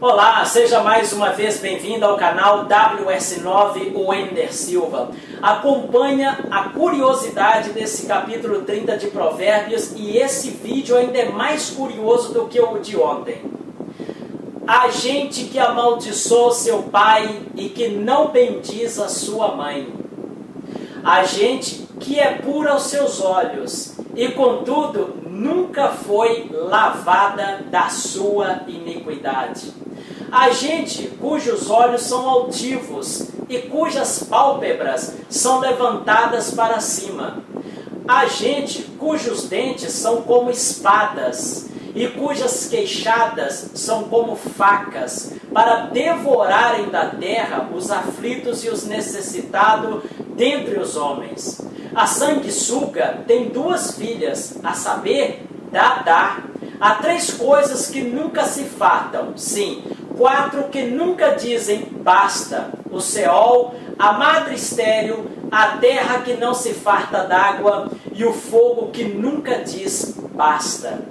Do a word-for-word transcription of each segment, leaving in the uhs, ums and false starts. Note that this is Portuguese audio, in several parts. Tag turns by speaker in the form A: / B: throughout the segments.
A: Olá, seja mais uma vez bem-vindo ao canal W S nove Wender Silva. Acompanha a curiosidade desse capítulo trinta de Provérbios e esse vídeo ainda é mais curioso do que o de ontem. A gente que amaldiçoou seu pai e que não bendiz a sua mãe. A gente que é pura aos seus olhos e, contudo, nunca foi lavada da sua iniquidade. A gente cujos olhos são altivos e cujas pálpebras são levantadas para cima. A gente cujos dentes são como espadas e cujas queixadas são como facas, para devorarem da terra os aflitos e os necessitados dentre os homens. A sanguessuga tem duas filhas, a saber, Dadá. Há três coisas que nunca se fartam, sim, quatro que nunca dizem basta: o Seol, a madre estéril, a terra que não se farta d'água e o fogo que nunca diz basta.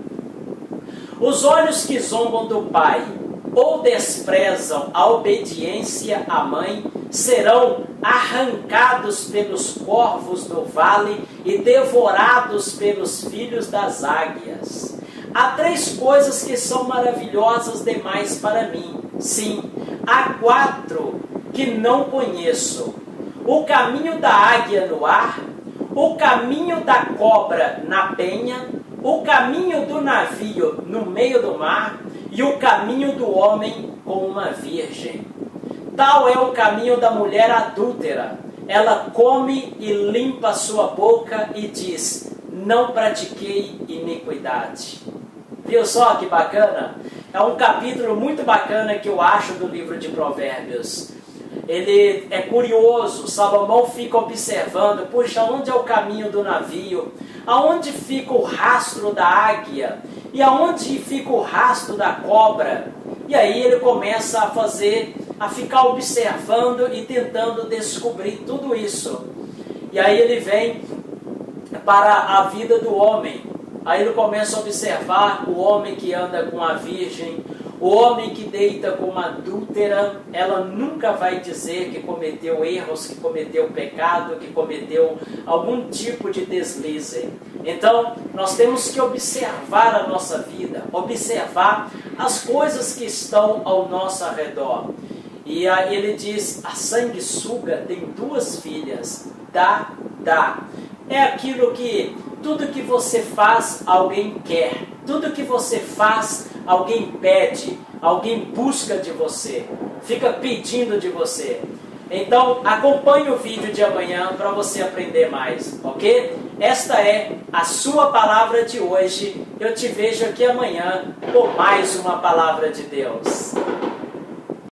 A: Os olhos que zombam do pai ou desprezam a obediência à mãe serão arrancados pelos corvos do vale e devorados pelos filhos das águias. Há três coisas que são maravilhosas demais para mim. Sim, há quatro que não conheço: o caminho da águia no ar, o caminho da cobra na penha, o caminho do navio no meio do mar e o caminho do homem com uma virgem. Tal é o caminho da mulher adúltera. Ela come e limpa sua boca e diz: não pratiquei iniquidade. Viu só que bacana? É um capítulo muito bacana que eu acho do livro de Provérbios. Ele é curioso. Salomão fica observando: puxa, onde é o caminho do navio? Aonde fica o rastro da águia? E aonde fica o rastro da cobra? E aí ele começa a fazer, a ficar observando e tentando descobrir tudo isso. E aí ele vem para a vida do homem. Aí ele começa a observar o homem que anda com a virgem, o homem que deita com uma adúltera. Ela nunca vai dizer que cometeu erros, que cometeu pecado, que cometeu algum tipo de deslize. Então, nós temos que observar a nossa vida, observar as coisas que estão ao nosso redor. E aí ele diz: a sanguessuga tem duas filhas, dá, dá. É aquilo que tudo que você faz, alguém quer. Tudo que você faz, alguém pede, alguém busca de você, fica pedindo de você. Então, acompanhe o vídeo de amanhã para você aprender mais, ok? Esta é a sua palavra de hoje. Eu te vejo aqui amanhã com mais uma palavra de Deus.